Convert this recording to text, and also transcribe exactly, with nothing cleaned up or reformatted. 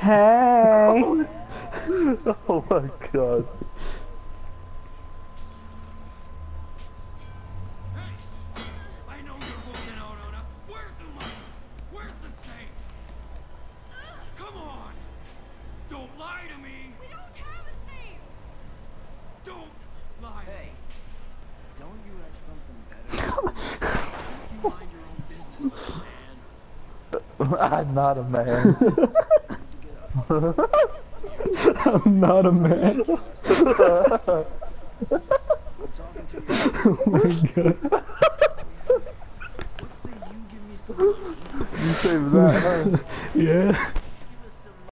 Hey. Oh my god. I know you're holding out on us. Where's the money? Where's the safe? Come on! Don't lie to me! We don't have a safe! Don't lie! Hey, don't you have something better? You mind your own business, man. I'm not a man. I'm not a man. I'm talking to you. Oh my god. What say you give me some money? You saved that, huh? Yeah.